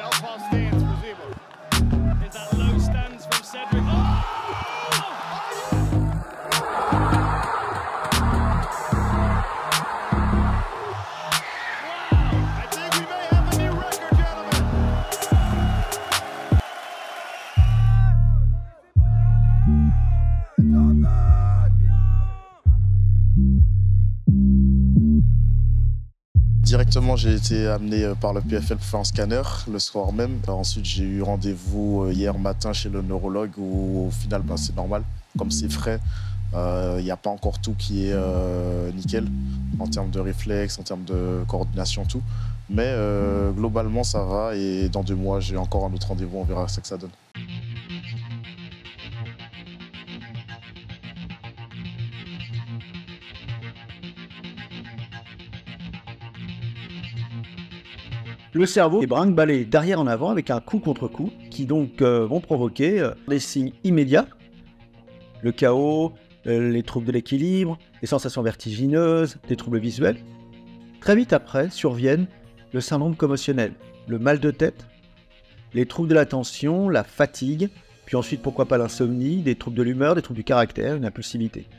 Directement, j'ai été amené par le PFL pour faire un scanner le soir même. Ensuite, j'ai eu rendez-vous hier matin chez le neurologue où au final, c'est normal. Comme c'est frais, il n'y a pas encore tout qui est nickel en termes de réflexes, en termes de coordination, tout. Mais globalement, ça va et dans 2 mois, j'ai encore un autre rendez-vous, on verra ce que ça donne. Le cerveau est brinque-ballé d'arrière en avant avec un coup contre coup qui donc vont provoquer des signes immédiats, le chaos, les troubles de l'équilibre, les sensations vertigineuses, des troubles visuels. Très vite après surviennent le syndrome commotionnel, le mal de tête, les troubles de l'attention, la fatigue, puis ensuite pourquoi pas l'insomnie, des troubles de l'humeur, des troubles du caractère, une impulsivité.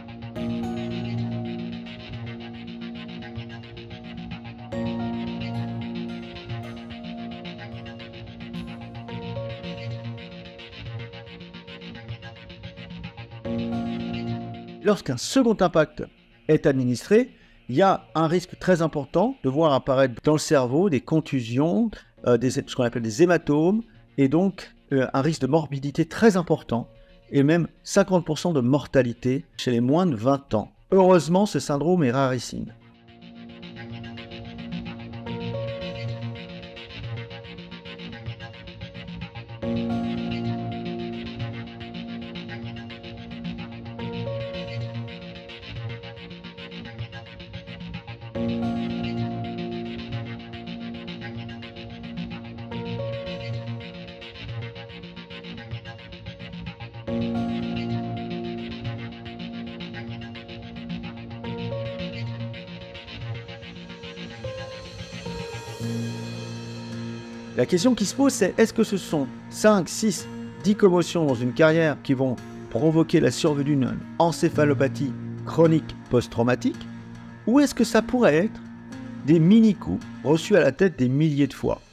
Lorsqu'un second impact est administré, il y a un risque très important de voir apparaître dans le cerveau des contusions, ce qu'on appelle des hématomes, et donc un risque de morbidité très important, et même 50% de mortalité chez les moins de 20 ans. Heureusement, ce syndrome est rarissime. La question qui se pose, c'est est-ce que ce sont 5, 6, 10 commotions dans une carrière qui vont provoquer la survenue d'une encéphalopathie chronique post-traumatique, ou est-ce que ça pourrait être des mini-coups reçus à la tête des milliers de fois?